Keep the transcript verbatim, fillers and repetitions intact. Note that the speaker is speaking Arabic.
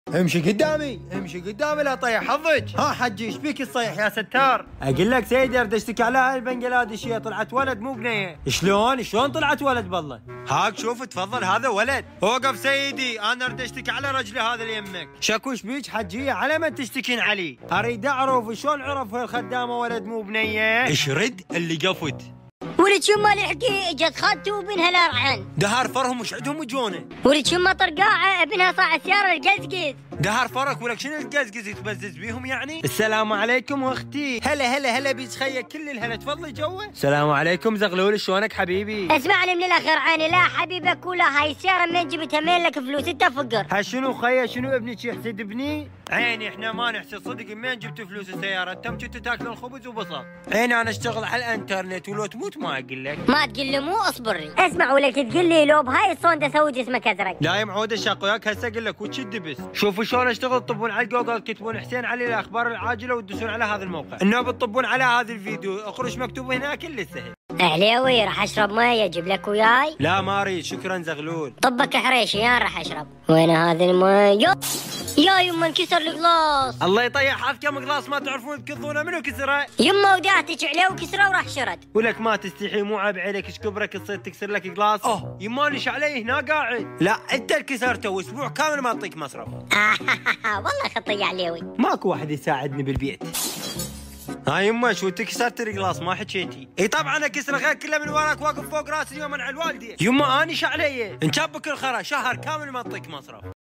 امشي قدامي امشي قدامي لا طيح حظك. ها حجي ايش بيك تصيح يا ستار؟ اقول لك سيدي اردشتك على هاي البنجلاديشيه طلعت ولد مو بنيه. شلون شلون طلعت ولد بالله؟ هاك شوف تفضل هذا ولد. اوقف سيدي انا اردشتك على رجلي هذا اللي يمك. شكو ايش بيك حجيه على من تشتكين علي؟ اريد اعرف شلون عرف الخدامه ولد مو بنيه؟ ايش رد اللي قفت؟ ولد شما الحكي اجت خالته وابنها لارحن دهار فرهم وش عندهم وجونه؟ ولد شما طرقاعه ابنها صاع سياره القزقز. دهار فرك ولك شنو القزقز يتبزز بيهم يعني؟ السلام عليكم اختي. هلا هلا هلا بيج خيك كل الهلا تفضلي جوا. السلام عليكم زغلول شلونك حبيبي؟ اسمعني من الاخر عيني لا حبيبك ولا هاي السياره من جبتها مين لك فلوس انت فقر. ها شنو خيا شنو ابنك يحسد ابني؟ عيني احنا ما نحسد صدق منين جبت فلوس السياره؟ انتم كنتوا تاكلون خبز وبصل. عيني انا اشتغل على الانترنت ولو تموت ما اقول لك. ما تقول لي مو اصبري. اسمع ولك تقول لي لو بهاي الصوند اسوي جسمك ازرق. لا يا معود الشاقياك هسه اقول لك وش الدبس. شوفوا شلون اشتغل تطبون على جوجل تكتبون حسين علي الاخبار العاجله وتدوسون على هذا الموقع. النوب تطبون على هذا الفيديو اقرش مكتوب هنا كل سهل. عليوي راح اشرب ميه اجيب لك وياي؟ لا ما اريد شكرا زغلول. طبك حريشي يا راح اشرب. وين هذا الميه؟ يا يما انكسر القلاص. الله يطيح حظ كم قلاص ما تعرفون تكضونه منو كسره؟ يما ودعتك عليه وكسره وراح شرد. ولك ما تستحي مو عيب عليك ايش كبرك تصير تكسر لك قلاص؟ اوه يما ليش علي هنا قاعد؟ لا انت اللي كسرته واسبوع كامل ما اعطيك مصرف. والله خطي عليوي. ماكو واحد يساعدني بالبيت. ها يما شو انت كسرت القلاص ما حكيتي؟ اي طبعا اكسر غير كله من وراك واقف فوق راسي اليوم على الوالدي. يما اني ايش علي؟ انشبك الخرا شهر كامل ما اعطيك مصرف.